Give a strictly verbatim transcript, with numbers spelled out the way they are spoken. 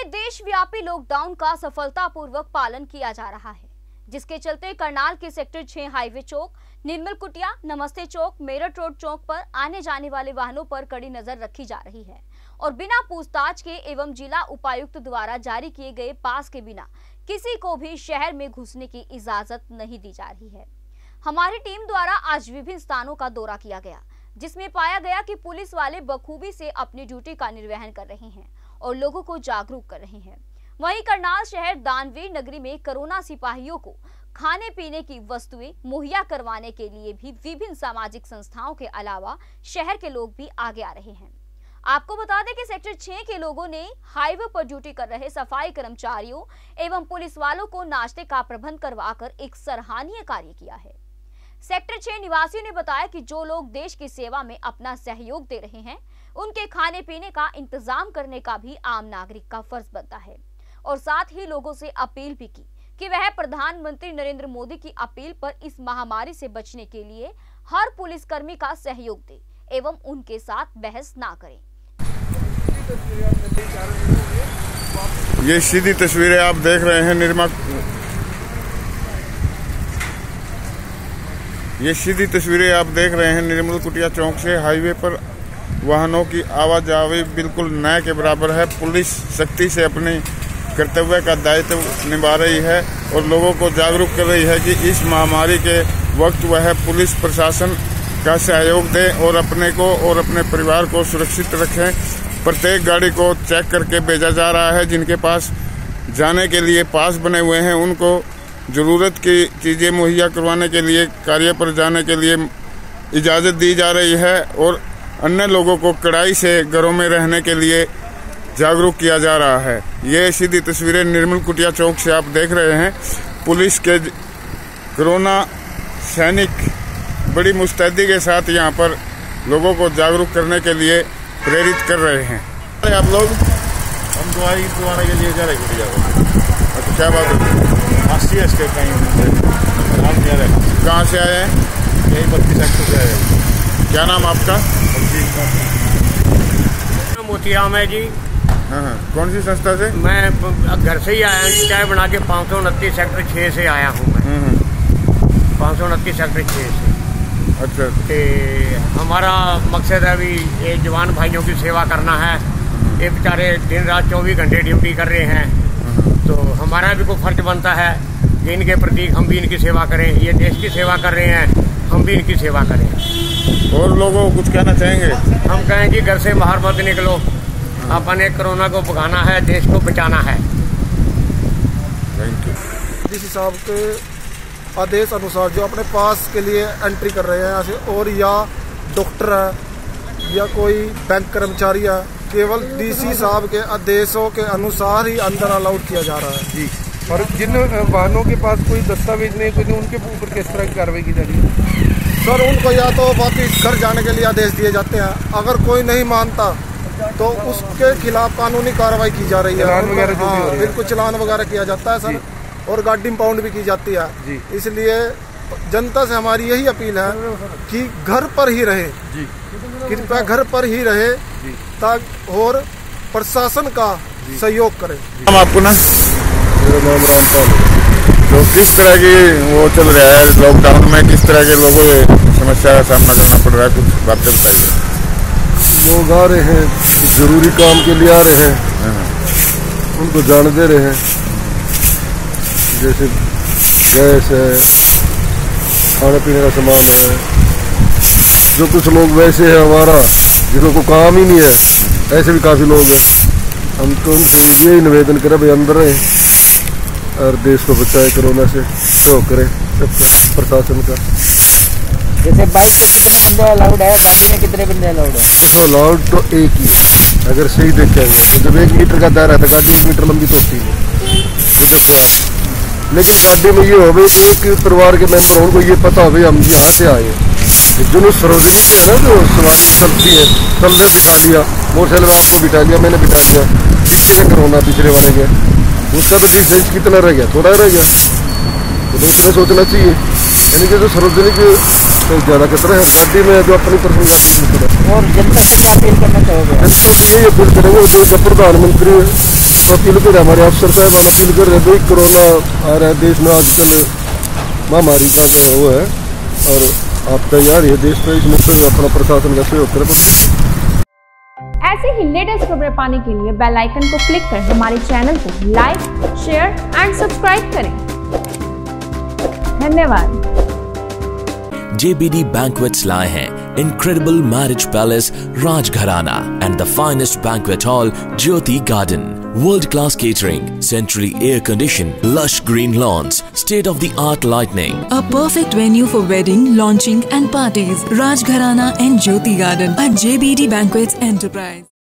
देशव्यापी लॉकडाउन का सफलतापूर्वक पालन किया जा रहा है, जिसके चलते करनाल के सेक्टर छह हाईवे चौक, निर्मल कुटिया, नमस्ते चौक, मेरठ रोड चौक पर आने जाने वाले वाहनों पर कड़ी नजर रखी जा रही है और बिना पूछताछ के एवं जिला उपायुक्त द्वारा जारी किए गए पास के बिना किसी को भी शहर में घुसने की इजाजत नहीं दी जा रही है। हमारी टीम द्वारा आज विभिन्न स्थानों का दौरा किया गया, जिसमें पाया गया कि पुलिस वाले बखूबी से अपनी ड्यूटी का निर्वहन कर रहे हैं और लोगों को जागरूक कर रहे हैं। वहीं करनाल शहर दानवीर नगरी में कोरोना सिपाहियों को खाने पीने की वस्तुएं मुहैया करवाने के लिए भी विभिन्न सामाजिक संस्थाओं के अलावा शहर के लोग भी आगे आ रहे हैं। आपको बता दें कि सेक्टर छह के लोगों ने हाईवे पर ड्यूटी कर रहे सफाई कर्मचारियों एवं पुलिस वालों को नाश्ते का प्रबंध करवाकर एक सराहनीय कार्य किया है। सेक्टर छह निवासियों ने बताया कि जो लोग देश की सेवा में अपना सहयोग दे रहे हैं, उनके खाने पीने का इंतजाम करने का भी आम नागरिक का फर्ज बनता है और साथ ही लोगों से अपील भी की कि वह प्रधानमंत्री नरेंद्र मोदी की अपील पर इस महामारी से बचने के लिए हर पुलिसकर्मी का सहयोग दे एवं उनके साथ बहस ना करें। ये सीधी तस्वीरें आप देख रहे हैं निर्मा ये सीधी तस्वीरें आप देख रहे हैं निर्मल कुटिया चौक से हाईवे पर वाहनों की आवाजाही बिल्कुल न के बराबर है। पुलिस सख्ती से अपने कर्तव्य का दायित्व निभा रही है और लोगों को जागरूक कर रही है कि इस महामारी के वक्त वह पुलिस प्रशासन का सहयोग दें और अपने को और अपने परिवार को सुरक्षित रखें। प्रत्येक गाड़ी को चेक करके भेजा जा रहा है। जिनके पास जाने के लिए पास बने हुए हैं, उनको जरूरत की चीजें मुहैया करवाने के लिए कार्य पर जाने के लिए इजाजत दी जा रही है और अन्य लोगों को कड़ाई से घरों में रहने के लिए जागरूक किया जा रहा है। ये सीधी तस्वीरें निर्मल कुटिया चौक से आप देख रहे हैं। पुलिस के कोरोना सैनिक बड़ी मुस्तैदी के साथ यहाँ पर लोगों को जागरूक करने के लिए प्रेरित कर रहे हैं। आप लोग हम दवाई द्वारा के लिए जा रहे हैं। अच्छा, क्या बात है? कहाँ से आए हैं? यही बत्तीस सेक्टर से आए हैं। क्या नाम आपका? मोतियाम है जी। हाँ हाँ, कौन सी संस्था से? मैं घर से ही आया हूँ, चाय बना के पाँच सौ उनतीस सेक्टर छः से आया हूँ मैं। पाँच सौ उनतीस सेक्टर छः से। अच्छा, ते हमारा मकसद है अभी ये जवान भाइयों की सेवा करना है। ये बेचारे दिन रात चौबीस घंटे ड्यूटी कर रहे हैं, तो हमारा भी कोई फर्ज बनता है कि इनके प्रति हम भी इनकी सेवा करें। ये देश की सेवा कर रहे हैं, हम भी इनकी सेवा करें। और लोगों को कुछ कहना चाहेंगे? हम कहें कि घर से बाहर मत निकलो, अपने कोरोना को भगाना है, देश को बचाना है। Thank you. जिस हिसाब के आदेश अनुसार जो अपने पास के लिए एंट्री कर रहे हैं यहाँ से, और या डॉक्टर है या कोई बैंक कर्मचारी है, केवल डीसी साहब के आदेशों के अनुसार ही अंदर अलाउड किया जा रहा है जी। और जिन वाहनों के पास कोई दस्तावेज नहीं, कोई उनके ऊपर किस तरह की कार्रवाई की जा रही है? सर, उनको या तो वापिस घर जाने के लिए आदेश दिए जाते हैं, अगर कोई नहीं मानता तो उसके खिलाफ कानूनी कार्रवाई की जा रही है। चलान वगैरह जो भी हो रही है। बिल्कुल, चलान वगैरह किया जाता है सर, और गाड़ी इम्पाउंड भी की जाती है जी। इसलिए जनता से हमारी यही अपील है कि घर पर ही रहे जी, कृपया घर पर ही रहे ताकि और प्रशासन का सहयोग करें। हम आपको ना मेरा नाम रामपाल है। तो किस तरह की वो चल रहा है लॉकडाउन में, किस तरह के लोगों को समस्या का सामना करना पड़ रहा है, कुछ बातें बताइए। लोग आ रहे हैं, जरूरी काम के लिए आ रहे हैं, उनको जान दे रहे हैं, जैसे गैस है, खाने पीने का सामान है। जो कुछ लोग वैसे है हमारा जिनको को काम ही नहीं है, ऐसे भी काफ़ी लोग हैं। हम तो उनसे यही निवेदन करें भाई अंदर रहें और देश को बचाए कोरोना से, सहयोग करें सबका प्रशासन का। जैसे बाइक पे कितने बंदे अलाउड है, गाड़ी में कितने बंदे अलाउड है? देखो अलाउड तो एक ही है, अगर सही देखेंगे तो जब एक मीटर का दायरा है तो गाड़ी एक मीटर लंबी तो होती है जब से आप। लेकिन गाड़ी में ये हो भाई एक परिवार के मेंबर हो, उनको ये पता हो भाई हम यहाँ से आए। जो सरोजनी से है ना, जो सवारी चलती है, चलने बिठा लिया, मोटरसाइकिल में आपको बिठा लिया, मैंने बिठा लिया, किसी ने कोरोना पिछले वाले के, उसका तो डिस्टेंस कितना रह गया? थोड़ा रह गया, तो उसमें सोचना चाहिए। यानी कि जो सरोजनी के ज़्यादा खतरा है गाड़ी में, जो अपनी पर्सनल गाड़ी में। और जनता से क्या अपील करना चाहिए? हो गया। जनता से यही अपील करेंगे, जो प्रधानमंत्री अपील कर हमारे अफसर साहब अपील कर रहे भाई, कोरोना आ रहा है देश में आजकल, महामारी का जो वो है, और आप तैयार है देश में इसमें फिर अपना प्रशासन का सहयोग करें। ऐसे ही लेटेस्ट खबरें पाने के लिए बेल आइकन को क्लिक कर हमारे चैनल को लाइक, शेयर एंड सब्सक्राइब करें। धन्यवाद। J B D Banquets लाए हैं incredible marriage palace Rajgharana and the finest banquet hall Jyoti Garden. World class catering, centrally air conditioned, lush green lawns, state of the art lighting. A perfect venue for wedding, launching and parties. Rajgharana and Jyoti Garden at J B D Banquets Enterprise.